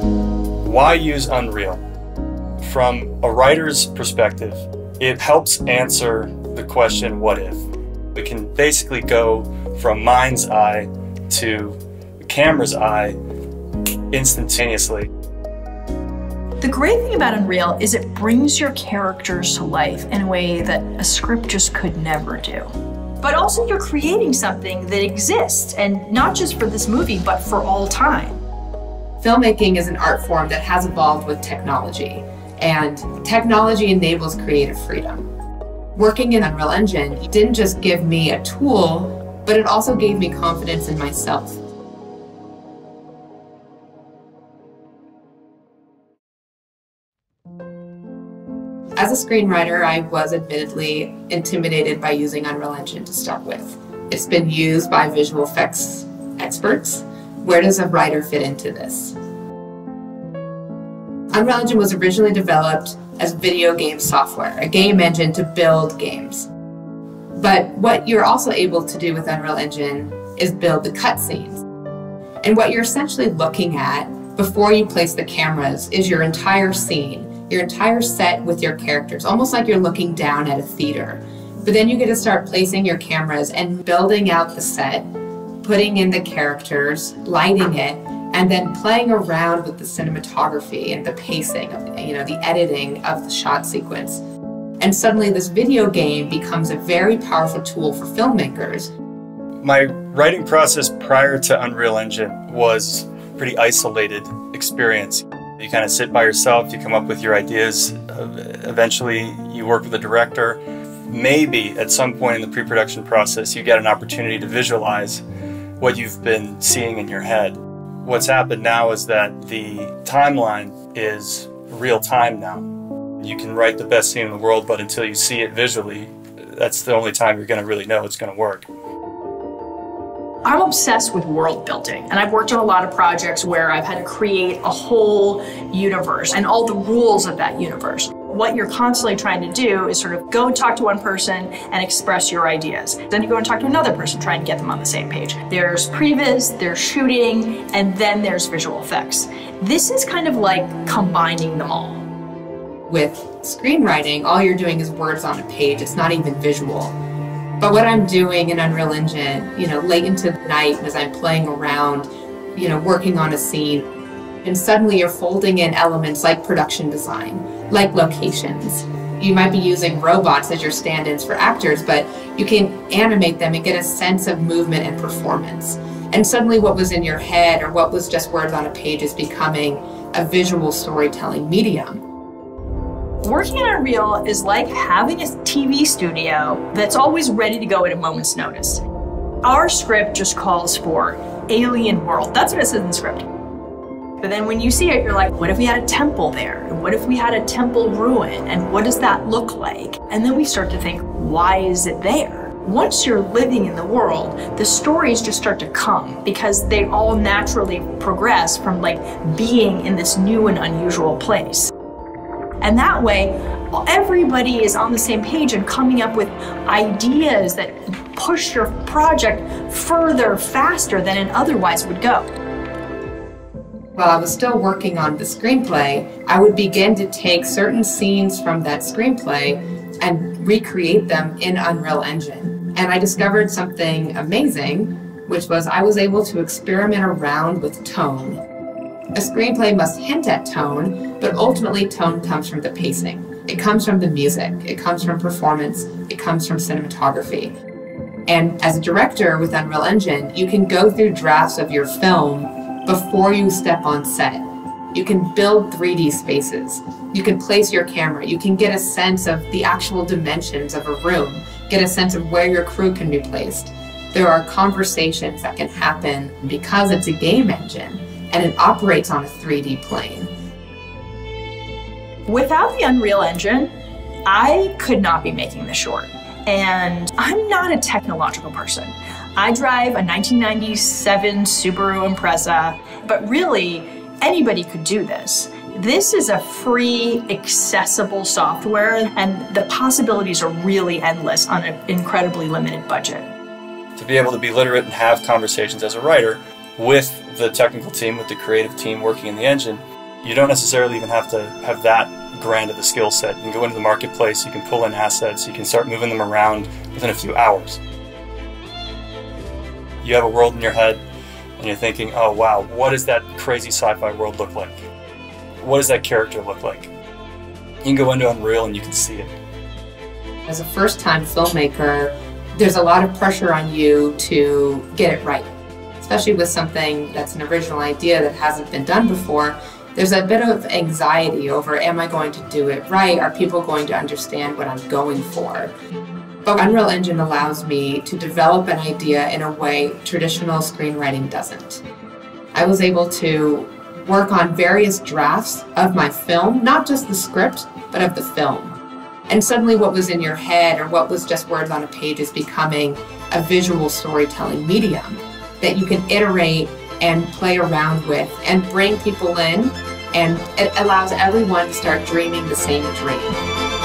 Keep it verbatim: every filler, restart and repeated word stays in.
Why use Unreal? From a writer's perspective, it helps answer the question, what if? We can basically go from mind's eye to the camera's eye instantaneously. The great thing about Unreal is it brings your characters to life in a way that a script just could never do. But also you're creating something that exists, and not just for this movie, but for all time. Filmmaking is an art form that has evolved with technology, and technology enables creative freedom. Working in Unreal Engine didn't just give me a tool, but it also gave me confidence in myself. As a screenwriter, I was admittedly intimidated by using Unreal Engine to start with. It's been used by visual effects experts. Where does a writer fit into this? Unreal Engine was originally developed as video game software, a game engine to build games. But what you're also able to do with Unreal Engine is build the cutscenes. And what you're essentially looking at before you place the cameras is your entire scene, your entire set with your characters, almost like you're looking down at a theater. But then you get to start placing your cameras and building out the set, putting in the characters, lighting it, and then playing around with the cinematography and the pacing, of, you know, the editing of the shot sequence. And suddenly this video game becomes a very powerful tool for filmmakers. My writing process prior to Unreal Engine was a pretty isolated experience. You kind of sit by yourself, you come up with your ideas, eventually you work with a director. Maybe at some point in the pre-production process you get an opportunity to visualize what you've been seeing in your head. What's happened now is that the timeline is real time now. You can write the best scene in the world, but until you see it visually, that's the only time you're going to really know it's going to work. I'm obsessed with world building, and I've worked on a lot of projects where I've had to create a whole universe and all the rules of that universe. What you're constantly trying to do is sort of go and talk to one person and express your ideas. Then you go and talk to another person, try and get them on the same page. There's previs, there's shooting, and then there's visual effects. This is kind of like combining them all. With screenwriting, all you're doing is words on a page. It's not even visual. But what I'm doing in Unreal Engine, you know, late into the night as I'm playing around, you know, working on a scene, and suddenly you're folding in elements like production design, like locations. You might be using robots as your stand-ins for actors, but you can animate them and get a sense of movement and performance. And suddenly what was in your head or what was just words on a page is becoming a visual storytelling medium. Working in Unreal is like having a T V studio that's always ready to go at a moment's notice. Our script just calls for alien world. That's what it says in the script. But then when you see it, you're like, what if we had a temple there? And what if we had a temple ruin? And what does that look like? And then we start to think, why is it there? Once you're living in the world, the stories just start to come because they all naturally progress from like being in this new and unusual place. And that way, everybody is on the same page and coming up with ideas that push your project further, faster than it otherwise would go. While I was still working on the screenplay, I would begin to take certain scenes from that screenplay and recreate them in Unreal Engine. And I discovered something amazing, which was I was able to experiment around with tone. A screenplay must hint at tone, but ultimately tone comes from the pacing. It comes from the music, it comes from performance, it comes from cinematography. And as a director with Unreal Engine, you can go through drafts of your film before you step on set. You can build three D spaces. You can place your camera. You can get a sense of the actual dimensions of a room, get a sense of where your crew can be placed. There are conversations that can happen because it's a game engine and it operates on a three D plane. Without the Unreal Engine, I could not be making this short. And I'm not a technological person. I drive a nineteen ninety-seven Subaru Impreza, but really anybody could do this. This is a free, accessible software, and the possibilities are really endless on an incredibly limited budget. To be able to be literate and have conversations as a writer with the technical team, with the creative team working in the engine, You don't necessarily even have to have that grand of a skill set. You can go into the marketplace, you can pull in assets, you can start moving them around within a few hours. You have a world in your head and you're thinking, oh wow, what does that crazy sci-fi world look like? What does that character look like? You can go into Unreal and you can see it. As a first-time filmmaker, there's a lot of pressure on you to get it right, especially with something that's an original idea that hasn't been done before. There's a bit of anxiety over, am I going to do it right? Are people going to understand what I'm going for? But Unreal Engine allows me to develop an idea in a way traditional screenwriting doesn't. I was able to work on various drafts of my film, not just the script, but of the film. And suddenly what was in your head or what was just words on a page is becoming a visual storytelling medium that you can iterate and play around with and bring people in, and it allows everyone to start dreaming the same dream.